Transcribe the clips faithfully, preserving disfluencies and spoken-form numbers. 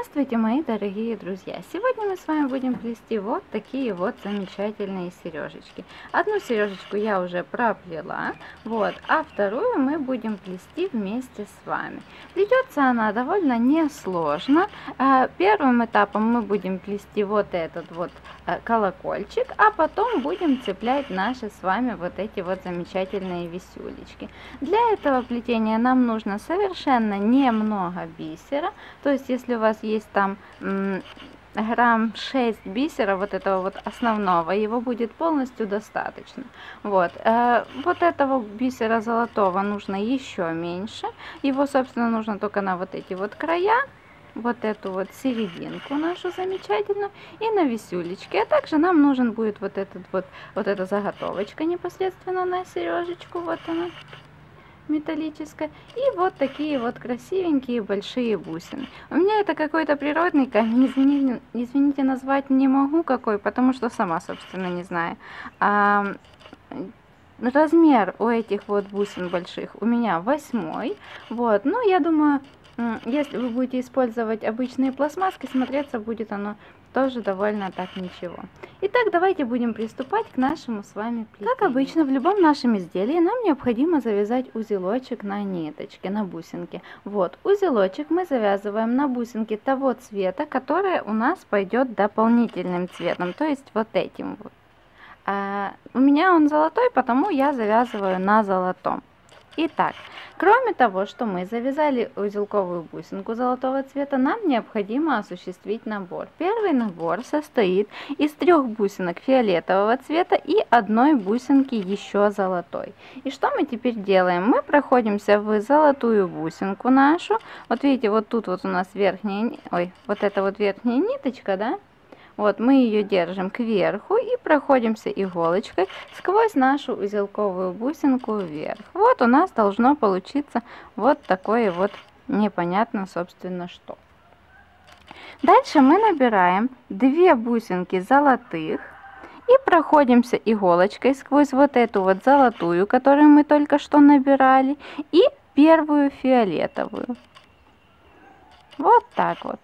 Здравствуйте, мои дорогие друзья! Сегодня мы с вами будем плести вот такие вот замечательные сережечки. Одну сережечку я уже проплела, вот, а вторую мы будем плести вместе с вами. Плетется она довольно несложно. Первым этапом мы будем плести вот этот вот колокольчик, а потом будем цеплять наши с вами вот эти вот замечательные висюлечки. Для этого плетения нам нужно совершенно немного бисера, то есть если у вас есть там грамм шесть бисера, вот этого вот основного, его будет полностью достаточно. Вот, э, вот этого бисера золотого нужно еще меньше, его собственно нужно только на вот эти вот края, вот эту вот серединку нашу замечательную и на висюлечке, а также нам нужен будет вот этот вот, вот эта заготовочка непосредственно на сережечку, вот она, металлическая, и вот такие вот красивенькие большие бусины. У меня это какой-то природный камень, извините, извините, назвать не могу какой, потому что сама, собственно, не знаю. А, размер у этих вот бусин больших у меня восьмой, вот, ну, я думаю, если вы будете использовать обычные пластмасски, смотреться будет оно тоже довольно так ничего. Итак, давайте будем приступать к нашему с вами плетению. Как обычно, в любом нашем изделии нам необходимо завязать узелочек на ниточке, на бусинке. Вот, узелочек мы завязываем на бусинке того цвета, который у нас пойдет дополнительным цветом, то есть вот этим вот. А, у меня он золотой, потому я завязываю на золотом. Итак, кроме того, что мы завязали узелковую бусинку золотого цвета, нам необходимо осуществить набор. Первый набор состоит из трех бусинок фиолетового цвета и одной бусинки еще золотой. И что мы теперь делаем? Мы проходимся в золотую бусинку нашу. Вот видите, вот тут вот у нас верхняя, ой, вот эта вот верхняя ниточка, да? Вот мы ее держим кверху и проходимся иголочкой сквозь нашу узелковую бусинку вверх. Вот у нас должно получиться вот такое вот непонятно, собственно, что. Дальше мы набираем две бусинки золотых и проходимся иголочкой сквозь вот эту вот золотую, которую мы только что набирали, и первую фиолетовую. Вот так вот.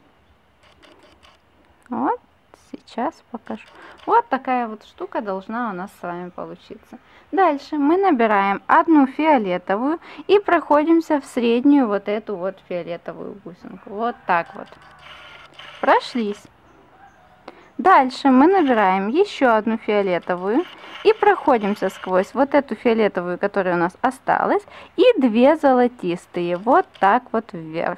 Вот, сейчас покажу. Вот такая вот штука должна у нас с вами получиться. Дальше мы набираем одну фиолетовую и проходимся в среднюю вот эту вот фиолетовую бусинку. Вот так вот. Прошлись. Дальше мы набираем еще одну фиолетовую и проходимся сквозь вот эту фиолетовую, которая у нас осталась, и две золотистые. Вот так вот вверх.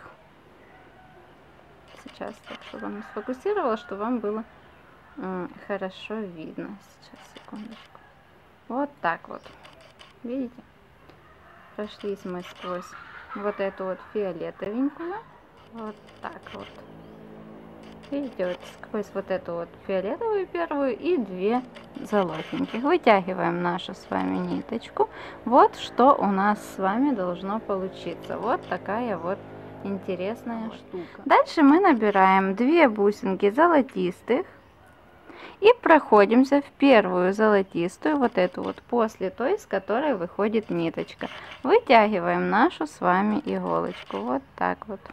Сейчас, так, чтобы оно сфокусировало, чтобы вам было м, хорошо видно. Сейчас, секундочку. Вот так вот. Видите? Прошлись мы сквозь вот эту вот фиолетовенькую. Вот так вот. Видите, вот сквозь вот эту вот фиолетовую первую и две золотеньких. Вытягиваем нашу с вами ниточку. Вот что у нас с вами должно получиться. Вот такая вот интересная штука. Дальше мы набираем две бусинки золотистых и проходимся в первую золотистую, вот эту вот, после той, с которой выходит ниточка. Вытягиваем нашу с вами иголочку. Вот так вот.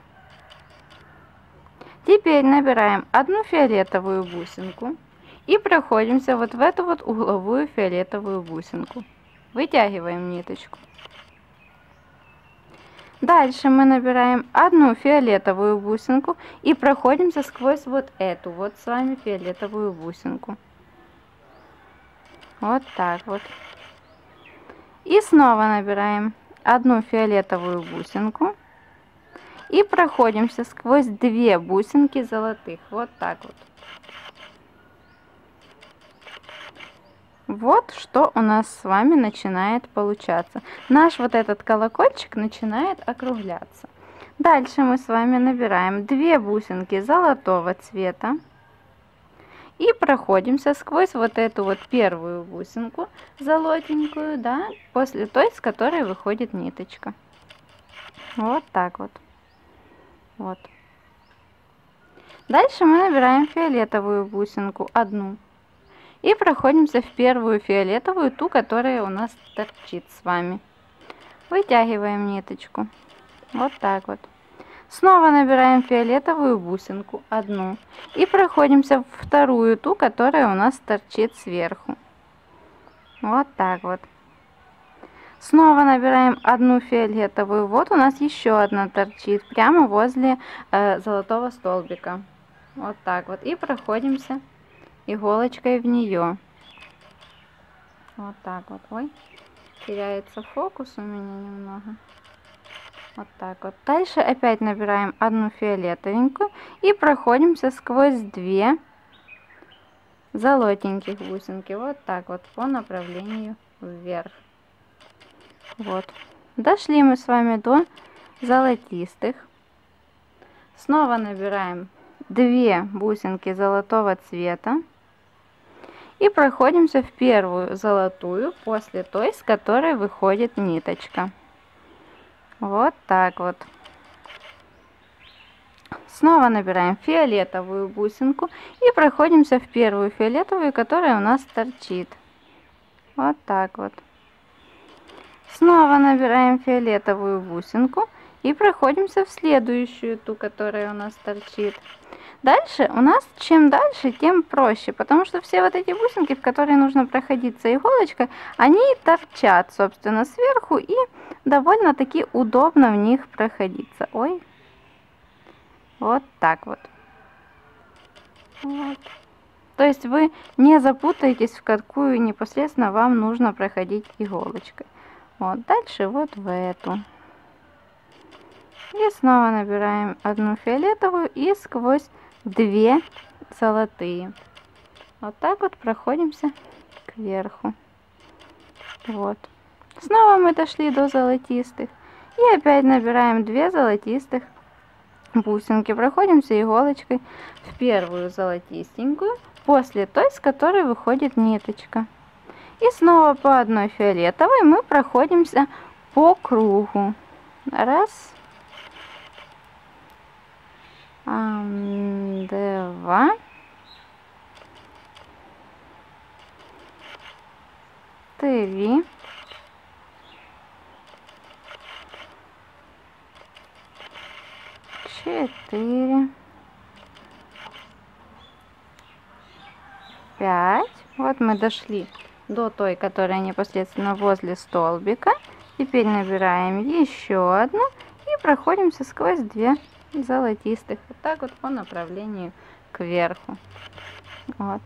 Теперь набираем одну фиолетовую бусинку и проходимся вот в эту вот угловую фиолетовую бусинку. Вытягиваем ниточку. Дальше мы набираем одну фиолетовую бусинку и проходимся сквозь вот эту вот с вами фиолетовую бусинку. Вот так вот. И снова набираем одну фиолетовую бусинку и проходимся сквозь две бусинки золотых. Вот так вот. Вот что у нас с вами начинает получаться. Наш вот этот колокольчик начинает округляться. Дальше мы с вами набираем две бусинки золотого цвета и проходимся сквозь вот эту вот первую бусинку золотенькую, да, после той, с которой выходит ниточка. Вот так вот. Вот. Дальше мы набираем фиолетовую бусинку, одну. И проходимся в первую фиолетовую, ту, которая у нас торчит с вами. Вытягиваем ниточку. Вот так вот. Снова набираем фиолетовую бусинку, одну, и проходимся в вторую, ту, которая у нас торчит сверху. Вот так вот. Снова набираем одну фиолетовую. Вот у нас еще одна торчит прямо возле э, золотого столбика. Вот так вот. И проходимся иголочкой в нее. Вот так вот. Ой, теряется фокус у меня немного. Вот так вот. Дальше опять набираем одну фиолетовенькую и проходимся сквозь две золотеньких бусинки. Вот так вот по направлению вверх. Вот. Дошли мы с вами до золотистых. Снова набираем две бусинки золотого цвета и проходимся в первую золотую после той, с которой выходит ниточка. Вот так вот. Снова набираем фиолетовую бусинку и проходимся в первую фиолетовую, которая у нас торчит. Вот так вот. Снова набираем фиолетовую бусинку и проходимся в следующую, ту, которая у нас торчит. Дальше у нас чем дальше, тем проще, потому что все вот эти бусинки, в которые нужно проходиться иголочкой, они торчат, собственно, сверху, и довольно-таки удобно в них проходиться. Ой, вот так вот. Вот. То есть вы не запутаетесь, в какую непосредственно вам нужно проходить иголочкой. Вот, дальше вот в эту. И снова набираем одну фиолетовую и сквозь две золотые. Вот так вот проходимся кверху. Вот. Снова мы дошли до золотистых. И опять набираем две золотистых бусинки. Проходимся иголочкой в первую золотистенькую, после той, с которой выходит ниточка. И снова по одной фиолетовой мы проходимся по кругу. Раз, два, три, четыре, пять. Вот мы дошли до той, которая непосредственно возле столбика. Теперь набираем еще одну и проходимся сквозь две золотистых. Вот так вот по направлению кверху. Вот.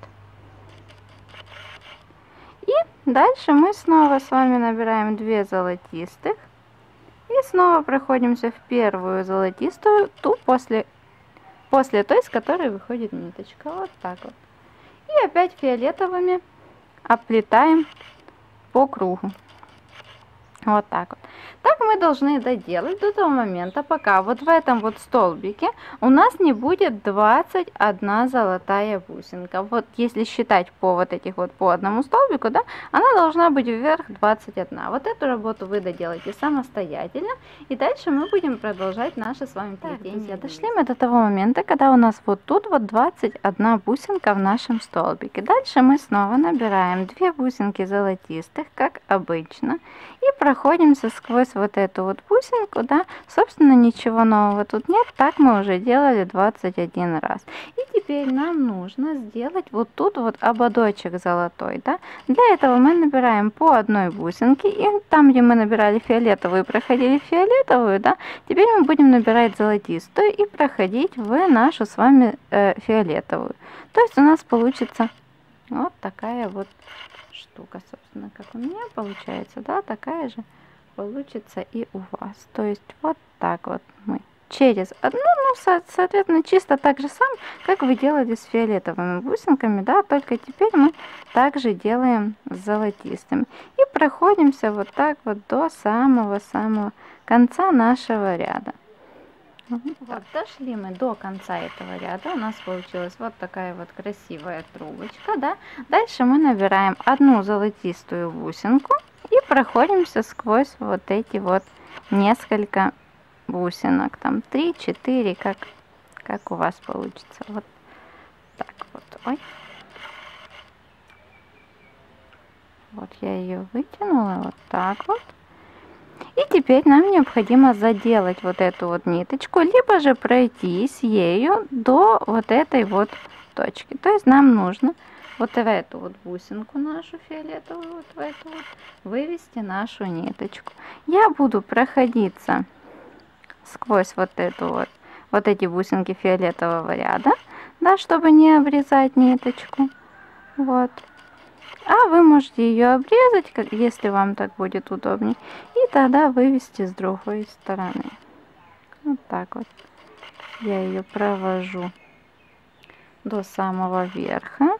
И дальше мы снова с вами набираем две золотистых. И снова проходимся в первую золотистую, ту после, после той, с которой выходит ниточка. Вот так вот. И опять фиолетовыми оплетаем по кругу. Вот так вот. Так мы должны доделать до того момента, пока вот в этом вот столбике у нас не будет двадцать одна золотая бусинка. Вот если считать по вот этих вот по одному столбику, да, она должна быть вверх двадцать одна. Вот эту работу вы доделаете самостоятельно. И дальше мы будем продолжать наше с вами плетение. Дошли мы до того момента, когда у нас вот тут вот двадцать одна бусинка в нашем столбике. Дальше мы снова набираем две бусинки золотистых, как обычно, и проходимся сквозь вот эту вот бусинку, да, собственно, ничего нового тут нет, так мы уже делали двадцать один раз. И теперь нам нужно сделать вот тут вот ободочек золотой, да. Для этого мы набираем по одной бусинке, и там, где мы набирали фиолетовую, проходили фиолетовую, да, теперь мы будем набирать золотистую и проходить в нашу с вами э, фиолетовую. То есть у нас получится вот такая вот штука, собственно, как у меня получается, да, такая же получится и у вас. То есть вот так вот мы через одну, ну, со соответственно, чисто так же сам, как вы делали с фиолетовыми бусинками, да, только теперь мы также делаем с золотистыми. И проходимся вот так вот до самого-самого конца нашего ряда. Вот, дошли мы до конца этого ряда, у нас получилась вот такая вот красивая трубочка, да. Дальше мы набираем одну золотистую бусинку и проходимся сквозь вот эти вот несколько бусинок, там три-четыре, как, как у вас получится. Вот так вот, ой. Вот я ее вытянула, вот так вот. И теперь нам необходимо заделать вот эту вот ниточку, либо же пройтись ею до вот этой вот точки. То есть нам нужно вот в эту вот бусинку нашу фиолетовую, вот в эту вот, вывести нашу ниточку. Я буду проходиться сквозь вот эту вот, вот эти бусинки фиолетового ряда, да, чтобы не обрезать ниточку. Вот. А вы можете ее обрезать, как, если вам так будет удобнее, и тогда вывести с другой стороны. Вот так вот. Я ее провожу до самого верха.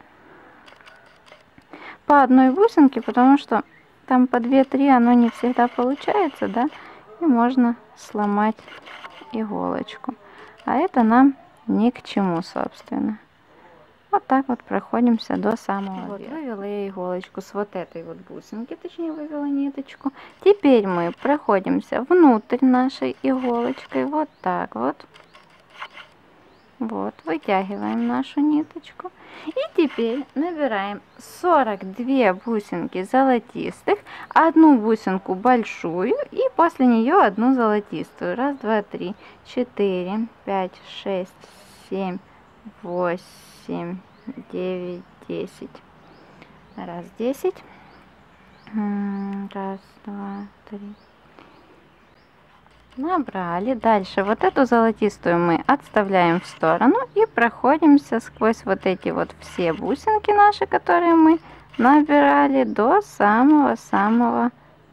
По одной бусинке, потому что там по две-три оно не всегда получается, да, и можно сломать иголочку. А это нам ни к чему, собственно. Вот так вот проходимся до самого вот, верха. Вывела я иголочку с вот этой вот бусинки, точнее вывела ниточку. Теперь мы проходимся внутрь нашей иголочкой, вот так вот. Вот, вытягиваем нашу ниточку. И теперь набираем сорок две бусинки золотистых, одну бусинку большую и после нее одну золотистую. Раз, два, три, четыре, пять, шесть, семь, восемь, девять, десять. Раз, десять. Раз, два, три. Набрали. Дальше вот эту золотистую мы отставляем в сторону и проходимся сквозь вот эти вот все бусинки наши, которые мы набирали, до самого-самого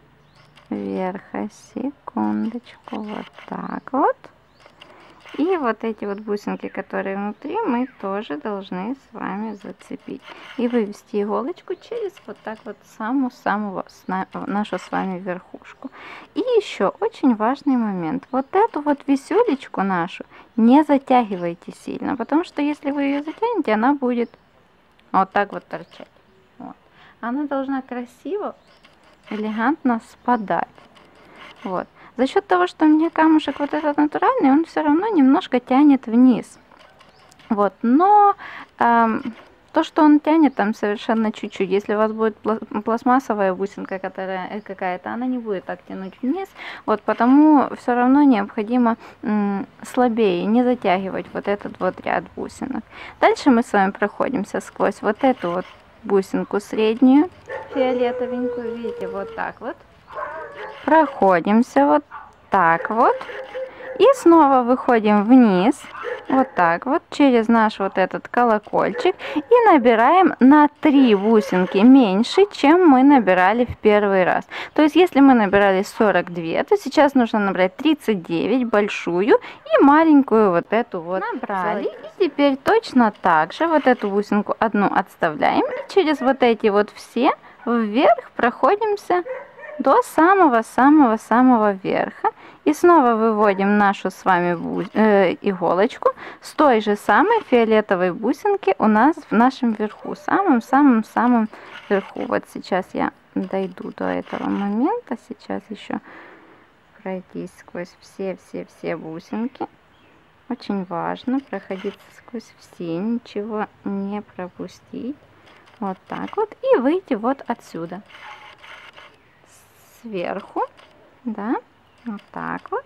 верха. Секундочку. Вот так вот. И вот эти вот бусинки, которые внутри, мы тоже должны с вами зацепить. И вывести иголочку через вот так вот саму-самую нашу с вами верхушку. И еще очень важный момент. Вот эту вот висюлечку нашу не затягивайте сильно, потому что если вы ее затянете, она будет вот так вот торчать. Вот. Она должна красиво, элегантно спадать. Вот. За счет того, что у меня камушек вот этот натуральный, он все равно немножко тянет вниз. Вот, но эм, то, что он тянет там совершенно чуть-чуть, если у вас будет пластмассовая бусинка, которая какая-то, она не будет так тянуть вниз. Вот, потому все равно необходимо м, слабее, не затягивать вот этот вот ряд бусинок. Дальше мы с вами проходимся сквозь вот эту вот бусинку среднюю, фиолетовенькую, видите, вот так вот. Проходимся вот так вот. И снова выходим вниз. Вот так вот. Через наш вот этот колокольчик. И набираем на три бусинки меньше, чем мы набирали в первый раз. То есть, если мы набирали сорок две, то сейчас нужно набрать тридцать девять, большую и маленькую вот эту вот. Набрали. И теперь точно так же вот эту бусинку одну отставляем. И через вот эти вот все вверх проходимся до самого-самого-самого верха. И снова выводим нашу с вами бу э, иголочку с той же самой фиолетовой бусинки у нас в нашем верху. Самым-самым-самым верху. Вот сейчас я дойду до этого момента. Сейчас еще пройтись сквозь все-все-все бусинки. Очень важно проходиться сквозь все, ничего не пропустить. Вот так вот. И выйти вот отсюда. Сверху, да, вот так вот.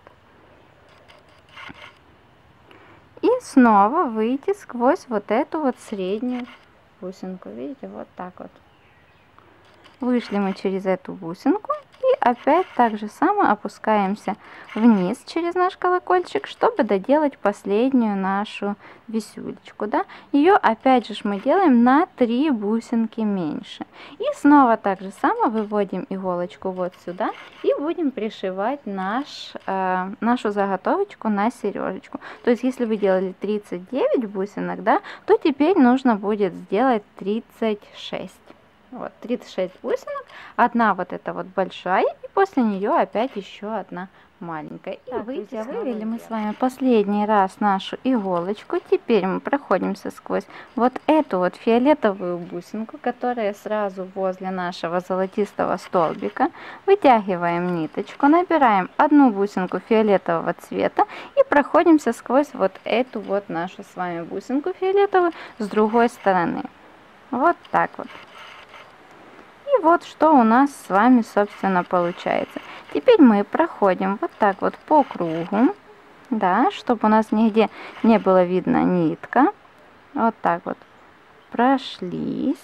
И снова выйти сквозь вот эту вот среднюю бусинку. Видите, вот так вот. Вышли мы через эту бусинку. И опять так же само опускаемся вниз через наш колокольчик, чтобы доделать последнюю нашу висюлечку. Да? Ее опять же мы делаем на три бусинки меньше. И снова так же само выводим иголочку вот сюда и будем пришивать наш, э, нашу заготовочку на сережечку. То есть если вы делали тридцать девять бусинок, да, то теперь нужно будет сделать тридцать шесть. Вот, тридцать шесть бусинок, одна вот эта вот большая, и после нее опять еще одна маленькая. И так, выйти, вывели мы с вами последний раз нашу иголочку. Теперь мы проходимся сквозь вот эту вот фиолетовую бусинку, которая сразу возле нашего золотистого столбика. Вытягиваем ниточку, набираем одну бусинку фиолетового цвета и проходимся сквозь вот эту вот нашу с вами бусинку фиолетовую с другой стороны. Вот так вот. И вот что у нас с вами, собственно, получается. Теперь мы проходим вот так вот по кругу, да, чтобы у нас нигде не было видно нитка. Вот так вот прошлись.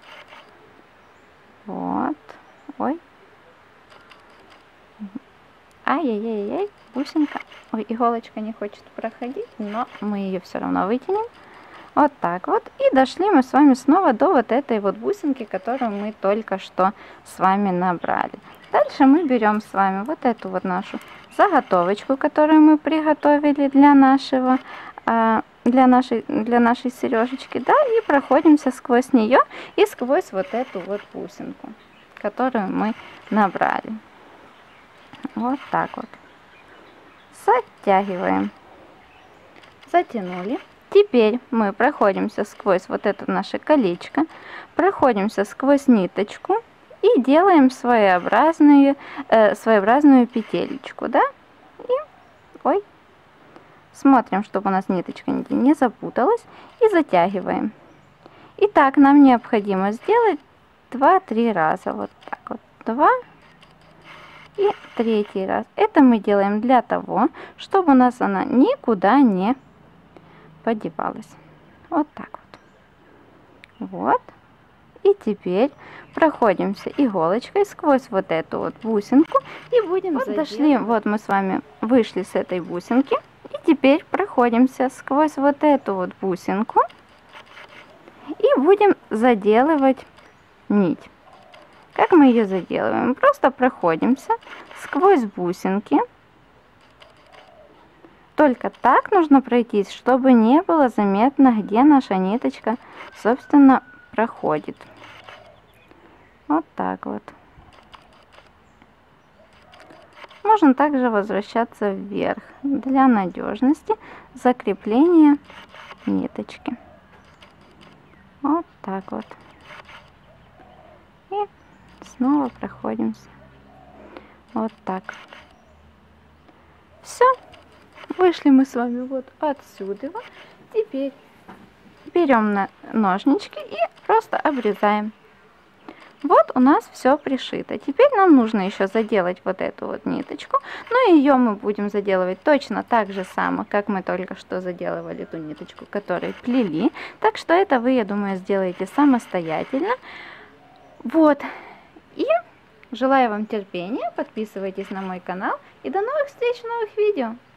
Вот. Ой. Ай-яй-яй-яй, бусинка. Ой, иголочка не хочет проходить, но мы ее все равно вытянем. Вот так вот. И дошли мы с вами снова до вот этой вот бусинки, которую мы только что с вами набрали. Дальше мы берем с вами вот эту вот нашу заготовочку, которую мы приготовили для нашего, для нашей, для нашей сережечки, да, и проходимся сквозь нее и сквозь вот эту вот бусинку, которую мы набрали. Вот так вот. Затягиваем. Затянули. Теперь мы проходимся сквозь вот это наше колечко, проходимся сквозь ниточку и делаем своеобразную, э, своеобразную петелечку, да? И, ой, смотрим, чтобы у нас ниточка не запуталась, и затягиваем. Итак, нам необходимо сделать два-три раза, вот так вот, два и третий раз. Это мы делаем для того, чтобы у нас она никуда не подевалась. Вот так вот. Вот. И теперь проходимся иголочкой сквозь вот эту вот бусинку и будем вот дошли, вот мы с вами вышли с этой бусинки, и теперь проходимся сквозь вот эту вот бусинку и будем заделывать нить. Как мы ее заделываем? Просто проходимся сквозь бусинки. Только так нужно пройтись, чтобы не было заметно, где наша ниточка, собственно, проходит. Вот так вот. Можно также возвращаться вверх для надежности закрепления ниточки. Вот так вот. И снова проходимся. Вот так. Все. Вышли мы с вами вот отсюда. Теперь берем на ножнички и просто обрезаем. Вот у нас все пришито. Теперь нам нужно еще заделать вот эту вот ниточку. Но ее мы будем заделывать точно так же само, как мы только что заделывали ту ниточку, которую плели. Так что это вы, я думаю, сделаете самостоятельно. Вот. И желаю вам терпения. Подписывайтесь на мой канал. И до новых встреч в новых видео.